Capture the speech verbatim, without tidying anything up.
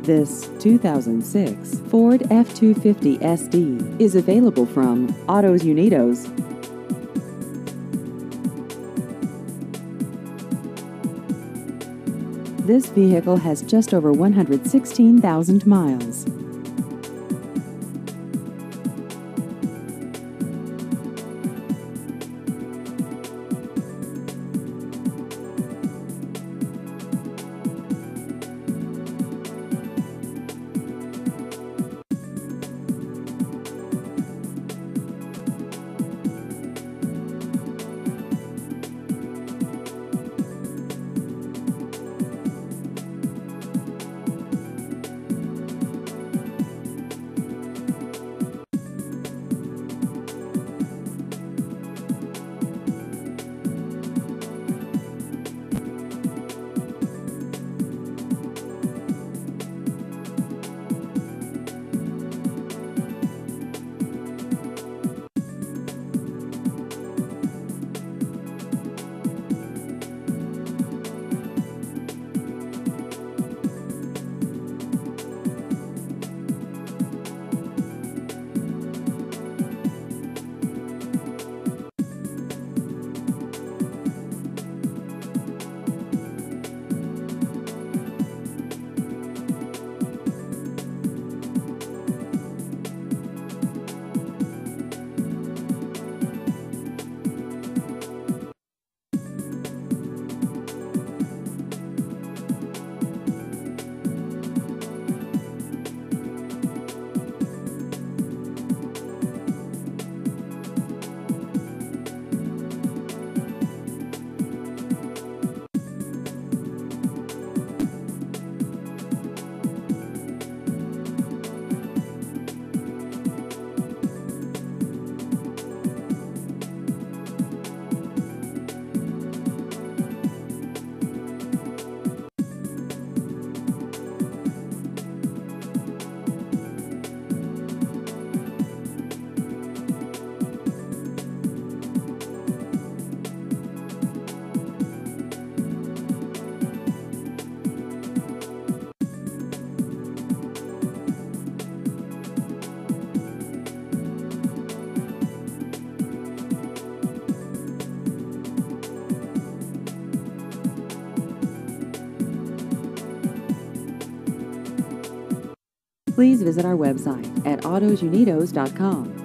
This two thousand six Ford F two fifty S D is available from Autos Unidos. This vehicle has just over one hundred sixteen thousand miles. Please visit our website at autos unidos dot com.